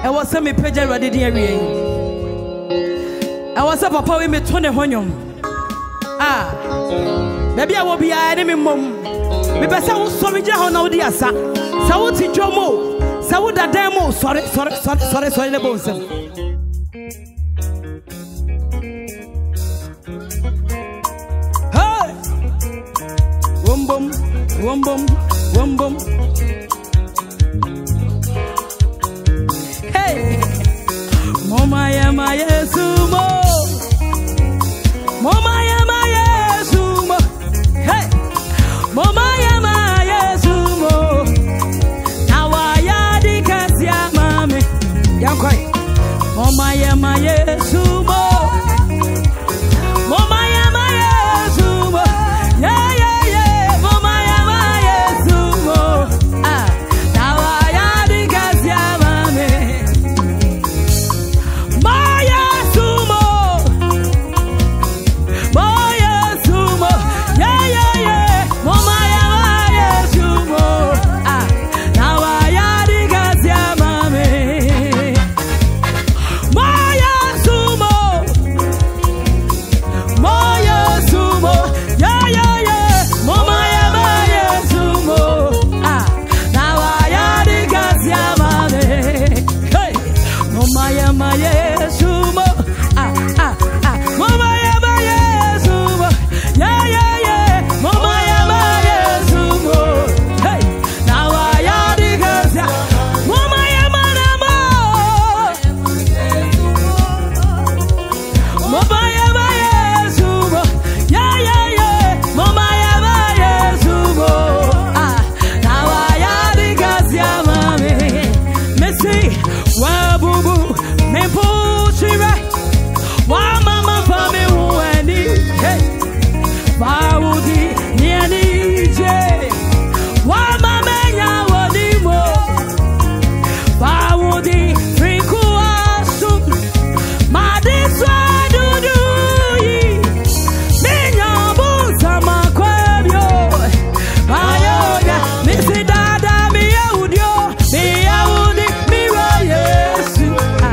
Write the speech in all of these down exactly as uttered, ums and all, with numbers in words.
I was some pager ready near me. I was a papa with me twenty honium. Ah, maybe I will be an enemy mom. Maybe I will sorry, John, no, dear son. So what's it, Jomo? So what that demo? Sorry, sorry, sorry, sorry, sorry, the bosom. Hey, boom, boom, boom, boom, boom, boom. Hey, Mama, ya my sumo. Mama, ya my sumo. Hey, Mama, ya my sumo. Now I had the cassia, mommy. Young quite. Mama, ya my sumo. Mama, ya my sumo. Yeah, yeah, yeah. Mama, ya my sumo. Ah, now I had the cassia, mommy. Maya sumo. Maya sumo. Yeah, yeah, yeah. Mama, ya my sumo. Ah, now I had the cassia, mommy. Maya sumo. Maya sumo. Yeah, yeah, yeah. Mama, ya my sumo. Ah, now I had the cassia, mommy. Hey, Mama, ya my sumo. Ah, ah, ah. Mama, ya my sumo. Yeah, yeah, yeah. Mama, ya my sumo. Hey, now I had the cassia. Mama, ya my namo. Mama, ya my sumo. Yeah, yeah, yeah. Mama, ya my sumo. Ah, now I had the cassia, mommy. Missy, wa boo boo, me push it right. Wa mama for me who any. Hey, Baudi, Niani J. Wa mama ya wadi mo. Baudi, Friku asu. Madiswa dudu yi. Minya busa makwebyo. Mayoga, misi dada mi yaudio. Mi yaudi, mi wa Yesu. Ah,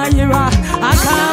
yira aka